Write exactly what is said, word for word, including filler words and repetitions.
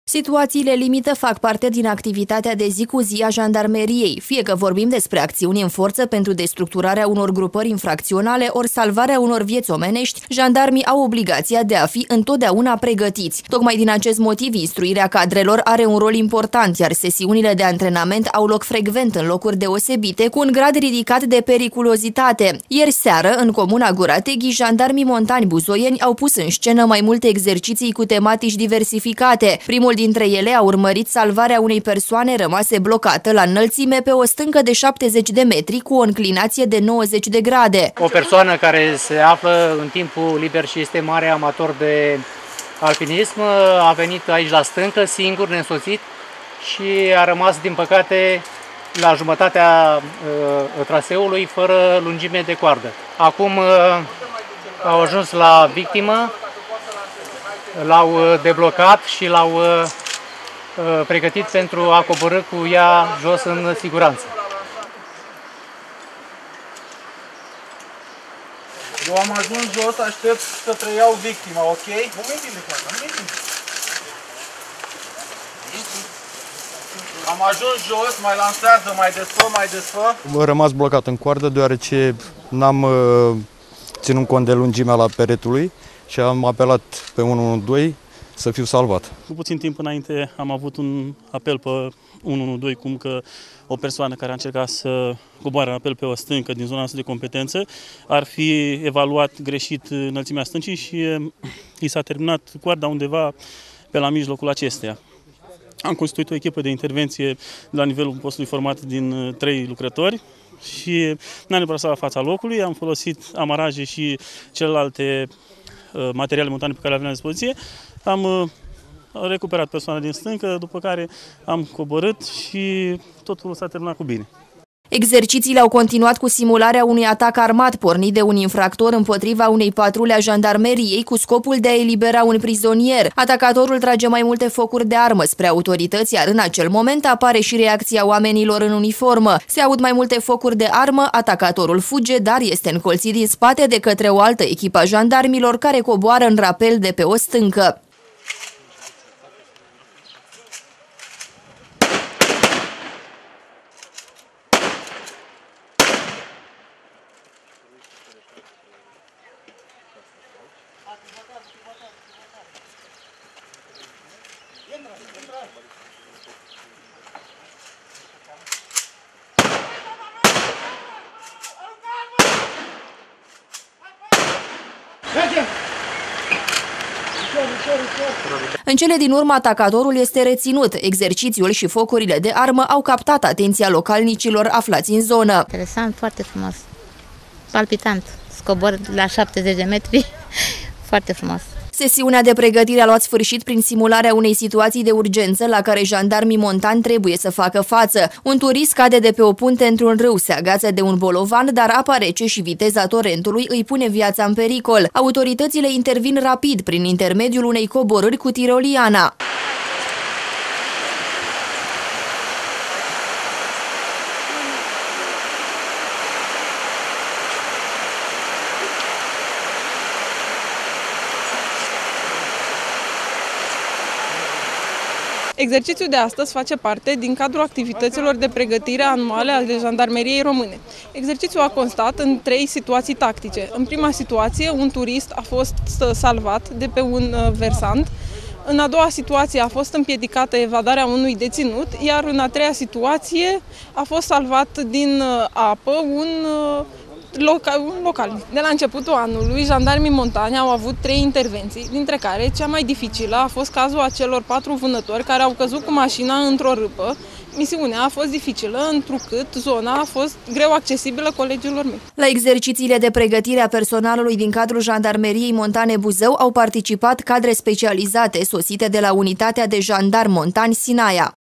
Situațiile limită fac parte din activitatea de zi cu zi a jandarmeriei, fie că vorbim despre acțiuni în forță pentru destructurarea unor grupări infracționale ori salvarea unor vieți omenești, jandarmii au obligația de a fi întotdeauna pregătiți. Tocmai din acest motiv, instruirea cadrelor are un rol important, iar sesiunile de antrenament au loc frecvent în locuri deosebite, cu un grad ridicat de periculozitate. Ieri seară, în comuna Gurateghi, jandarmii montani buzoieni au pus în scenă mai multe exerciții cu tematici diversificate. Primul dintre ele a urmărit salvarea unei persoane rămase blocată la înălțime pe o stâncă de șaptezeci de metri cu o înclinație de nouăzeci de grade. O persoană care se află în timpul liber și este mare amator de alpinism a venit aici la stâncă singur, neînsoțit, și a rămas, din păcate, la jumătatea uh, traseului fără lungime de coardă. Acum uh, au ajuns la victimă, l-au deblocat și l-au uh, pregătit pentru a coborî cu ea jos în siguranță. Eu am ajuns jos, aștept să preiau victima, ok? Momentile, Am ajuns jos, mai lansează, mai desfă, mai desfă. Am rămas blocat în coardă deoarece n-am uh, ținut cont de lungimea la peretului și am apelat pe unu unu doi să fiu salvat. Cu puțin timp înainte am avut un apel pe unu unu doi cum că o persoană care a încercat să coboare în apel pe o stâncă din zona noastră de competență ar fi evaluat greșit înălțimea stâncii și i s-a terminat coarda undeva pe la mijlocul acesteia. Am constituit o echipă de intervenție la nivelul postului format din trei lucrători și ne-am deplasat la fața locului, am folosit amaraje și celelalte materiale montane pe care le aveam la dispoziție. Am recuperat persoana din stâncă, după care am coborât și totul s-a terminat cu bine. Exercițiile au continuat cu simularea unui atac armat pornit de un infractor împotriva unei patrule a jandarmeriei cu scopul de a elibera un prizonier. Atacatorul trage mai multe focuri de armă spre autorități, iar în acel moment apare și reacția oamenilor în uniformă. Se aud mai multe focuri de armă, atacatorul fuge, dar este încolțit din spate de către o altă echipă a jandarmilor care coboară în rapel de pe o stâncă. În cele din urmă, atacatorul este reținut. Exercițiul și focurile de armă au captat atenția localnicilor aflați în zonă. Interesant, foarte frumos, palpitant, scobor la șaptezeci de metri, foarte frumos. Sesiunea de pregătire a luat sfârșit prin simularea unei situații de urgență la care jandarmii montani trebuie să facă față. Un turist cade de pe o punte într-un râu, se agață de un bolovan, dar apa rece și viteza torentului îi pune viața în pericol. Autoritățile intervin rapid prin intermediul unei coborâri cu tiroliana. Exercițiul de astăzi face parte din cadrul activităților de pregătire anuale ale Jandarmeriei Române. Exercițiul a constat în trei situații tactice. În prima situație, un turist a fost salvat de pe un versant. În a doua situație a fost împiedicată evadarea unui deținut, iar în a treia situație a fost salvat din apă un Local, un local. De la începutul anului, jandarmii montani au avut trei intervenții, dintre care cea mai dificilă a fost cazul acelor patru vânători care au căzut cu mașina într-o râpă. Misiunea a fost dificilă, întrucât zona a fost greu accesibilă colegilor mei. La exercițiile de pregătire a personalului din cadrul Jandarmeriei Montane Buzău au participat cadre specializate sosite de la Unitatea de Jandarmi Montani Sinaia.